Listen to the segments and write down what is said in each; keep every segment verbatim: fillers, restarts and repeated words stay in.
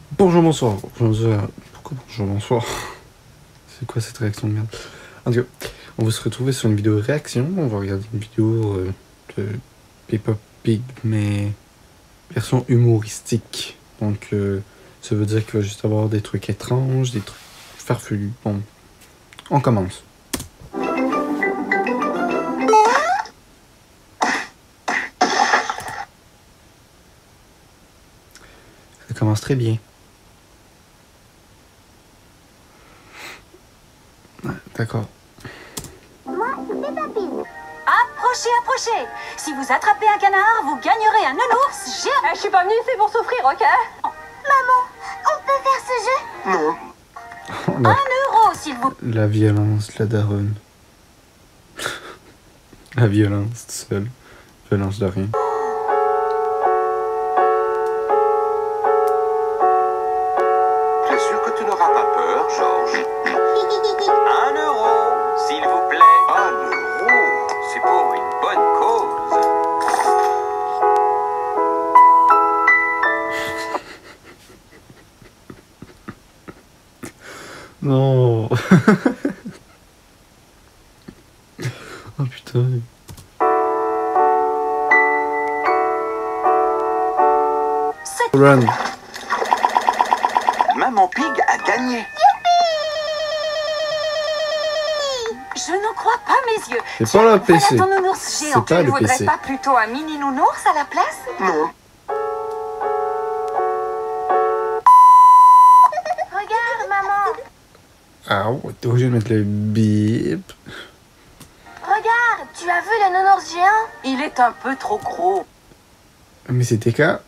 Bonjour, bonsoir. Bonjour. Pourquoi bonjour, bonsoir? C'est quoi cette réaction de merde? En tout cas, on va se retrouver sur une vidéo réaction. On va regarder une vidéo euh, de Peppa Pig, mais version humoristique. Donc, euh, ça veut dire qu'il va juste avoir des trucs étranges, des trucs farfelus. Bon, on commence. Ça commence très bien. D'accord. Moi, c'est Peppa Pig. Approchez, approchez. Si vous attrapez un canard, vous gagnerez un nounours géant. Eh, je suis pas venue ici pour souffrir, ok? Maman, on peut faire ce jeu? Non. La, Un euro, s'il vous plaît. la violence, la daronne. La violence, tout seul. Violence de rien. Bien sûr que tu n'auras pas peur, Georges. Un euro, s'il vous plaît. Un euro. C'est pour une bonne cause. Non. Oh putain. C'est Run. Maman Pig a gagné. Je n'en crois pas mes yeux. C'est pas le P C. Voilà ton nounours géant. C'est pas Tu le ne P C. voudrais pas plutôt un mini nounours à la place? Non. Regarde, maman. Ah ouais, t'es obligé de mettre le bip. Regarde, tu as vu le nounours géant? Il est un peu trop gros. Mais c'était quand?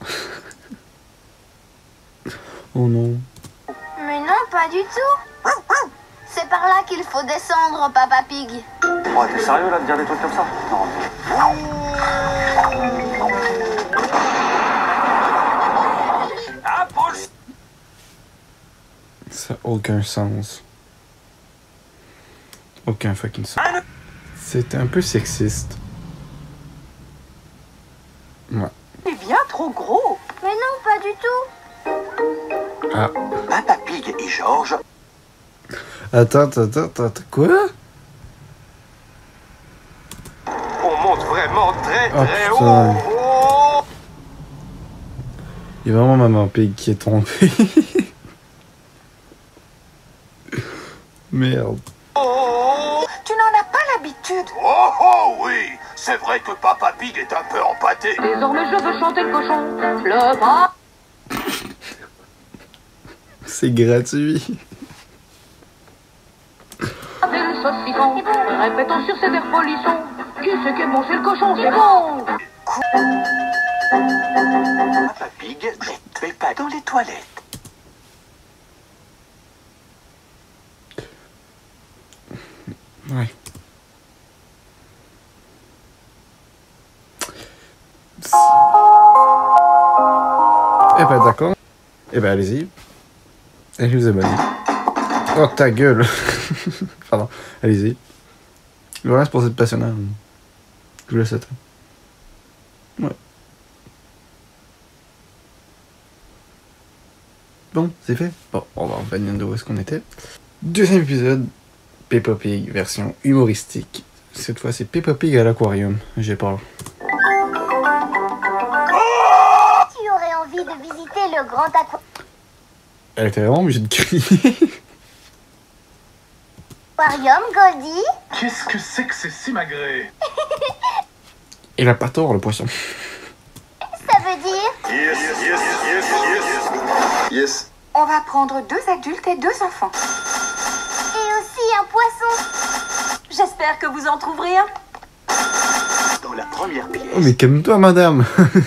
Oh non. Mais non, pas du tout. C'est par là qu'il faut descendre, Peppa Pig. Oh, t'es sérieux là de dire des trucs comme ça? Non. Approche. Ça n'a aucun sens. Aucun fucking sens. C'est un peu sexiste. Ouais. Il est bien trop gros. Mais non, pas du tout. Ah. Peppa Pig et Georges. Attends, attends, attends, attends. Quoi? On monte vraiment très Oh, très putain. haut. Oh. Il y a vraiment Maman Pig qui est tombée. Merde. Oh. Tu n'en as pas l'habitude. Oh oh oui, c'est vrai que Peppa Pig est un peu empâté. Désormais, je veux chanter le cochon. Le bras. C'est gratuit. Et le saucisson. Répétons sur ces vers polissons. Qui c'est qui a mangé le cochon? C'est bon. Peppa Pig met Peppa dans les toilettes. Ouais. Eh ben d'accord. Eh ben allez-y. Allez vous abonner. Oh ta gueule. Pardon. Allez-y. Voilà, c'est pour cette passionnante. Je vous laisse attendre. Ouais. Bon, c'est fait. Bon, on va revenir de où est-ce qu'on était. Deuxième épisode. Peppa Pig, version humoristique. Cette fois, c'est Peppa Pig à l'aquarium. J'ai peur. Tu aurais envie de visiter le grand aquarium, Elle était vraiment obligée de crier. Goldie? Qu'est-ce que c'est que ces simagrées? Il a pas tort, le poisson. Ça veut dire? Yes, yes, yes, yes. Yes. On va prendre deux adultes et deux enfants. Et aussi un poisson. J'espère que vous en trouverez un. Dans la première pièce. Oh, mais calme-toi, madame.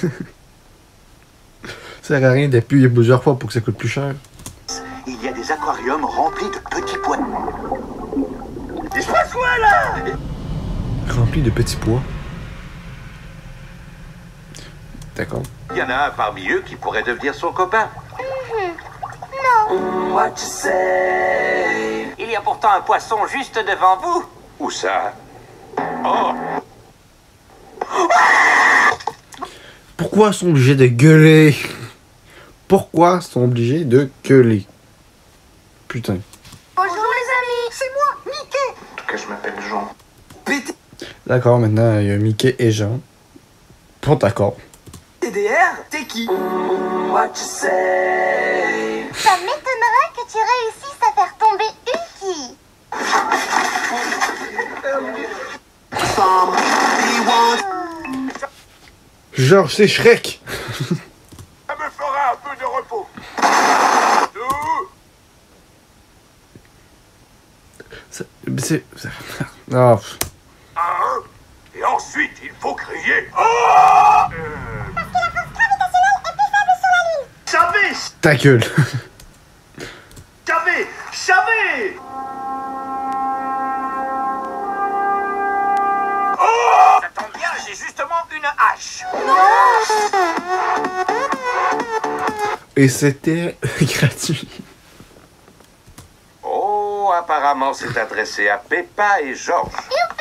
Ça sert à rien d'appuyer plusieurs fois pour que ça coûte plus cher. Il y a des aquariums remplis de petits pois. Il se passe quoi là? Rempli de petits pois. D'accord. Il y en a un parmi eux qui pourrait devenir son copain. What you say? Il y a pourtant un poisson juste devant vous. Où ça? Oh, Pourquoi sont obligés de gueuler? pourquoi sont obligés de gueuler? Putain. Bonjour les amis. En tout cas, je m'appelle Jean. D'accord, maintenant il y a Mickey et Jean. Bon, d'accord. T D R, t'es qui? What you say? Ça m'étonnerait que tu réussisses à faire tomber Uki. Georges, c'est Shrek. Ça me fera un peu de repos. Deux. C'est... c'est- Ah, pff. Un. Et ensuite, il faut crier. Ah euh, Savez, ta gueule. savez, savez. Ça tombe bien, j'ai justement une hache. Et c'était gratuit. Oh, apparemment, c'est adressé à Peppa et Georges.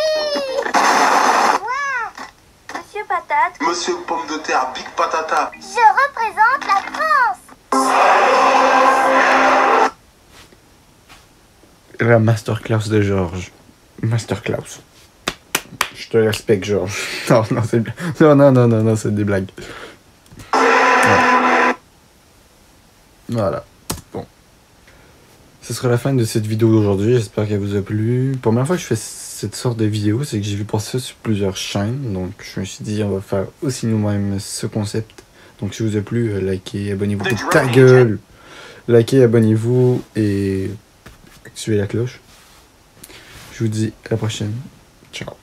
Monsieur Patate, Monsieur Pomme de Terre, Big Patata. je représente la France. La masterclass de Georges. Masterclass. Je te respecte, Georges. Non, non, c'est... Non, non, non, non, non, c'est des blagues. Voilà. Voilà. Bon. Ce sera la fin de cette vidéo d'aujourd'hui. J'espère qu'elle vous a plu. Première fois que je fais cette sorte de vidéo, c'est que j'ai vu passer ça sur plusieurs chaînes. Donc, je me suis dit, on va faire aussi nous-mêmes ce concept. Donc, si vous a plu, euh, likez, abonnez-vous. Ta gueule! Likez, abonnez-vous et activez la cloche. Je vous dis à la prochaine. Ciao.